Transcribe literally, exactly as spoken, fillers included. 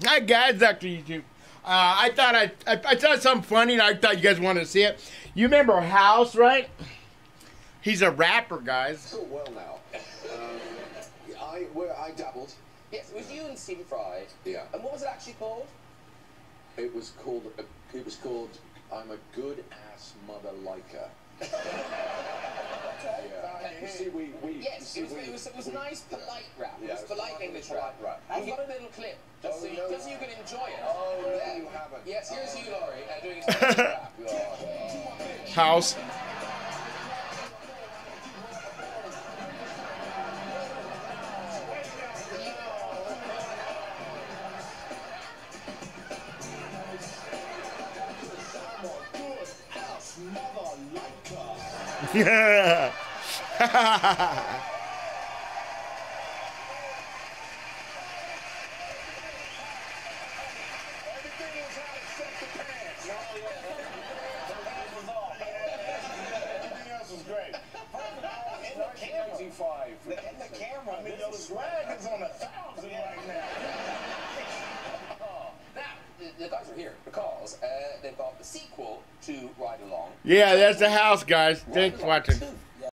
Hi guys, Doctor YouTube. Uh, I thought I, I I saw something funny and I thought you guys wanted to see it. You remember House, right? He's a rapper, guys. Oh, well now. Um, I, well, I dabbled. Yes, it was you and Stephen Fry. Yeah. And what was it actually called? It was called, uh, it was called, I'm a good ass mother liker. Yeah. You see, we, we, Yes, see, it was, we, it was, it was we, nice, polite rap. Yeah, it was it was polite polite, English polite rap. rap. I've got a little clip, just, Oh, so, you, no, just so you you can enjoy it. Oh, no, Yeah. you haven't. Yes, here's Oh. you, Laurie, uh, doing his English rap. Oh. House. Yeah. Getting the camera. I mean, yo, the swag is on a thousand right now. Now, the, the guys are here because uh, they've got the sequel to Ride Along. Yeah, that's the House, guys. Ride Thanks for Along watching. two.